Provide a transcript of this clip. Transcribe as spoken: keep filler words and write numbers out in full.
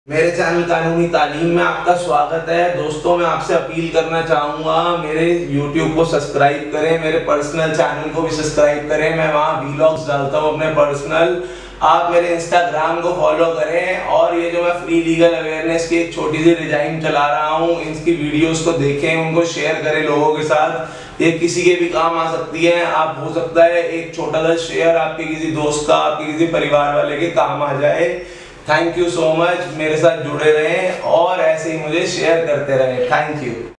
मेरे चैनल कानूनी तालीम में आपका स्वागत है। दोस्तों, मैं आपसे अपील करना चाहूँगा, मेरे यूट्यूब को सब्सक्राइब करें, मेरे पर्सनल चैनल को भी सब्सक्राइब करें। मैं वहाँ वीलॉग्स डालता हूँ अपने पर्सनल। आप मेरे इंस्टाग्राम को फॉलो करें और ये जो मैं फ्री लीगल अवेयरनेस की एक छोटी सी डिजाइन चला रहा हूँ, इसकी वीडियोस को देखें, उनको शेयर करें लोगों के साथ। ये किसी के भी काम आ सकती है। आप हो सकता है एक छोटा सा शेयर आपके किसी दोस्त का, आपके किसी परिवार वाले के काम आ जाए। Thank you so much. मेरे साथ जुड़े रहें और ऐसे ही मुझे शेयर करते रहें। Thank you.